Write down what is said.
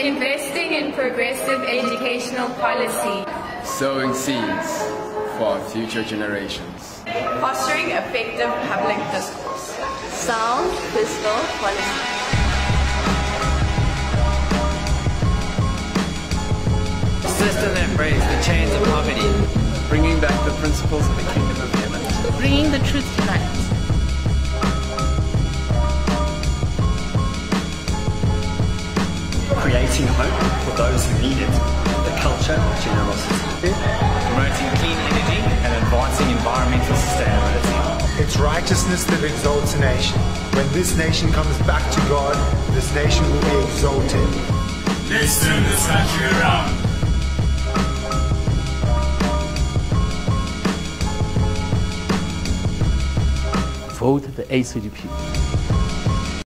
Investing in progressive educational policy. Sowing seeds for future generations. Fostering effective public discourse. Sound fiscal policy. A system that breaks the chains of poverty. Bringing back the principles of the kingdom of heaven. Bringing the truth to light. Creating hope for those who need it. The culture of generosity. Promoting clean energy and advancing environmental sustainability. It's righteousness that exalts a nation. When this nation comes back to God, this nation will be exalted. Let's turn this country around. Vote the ACDP.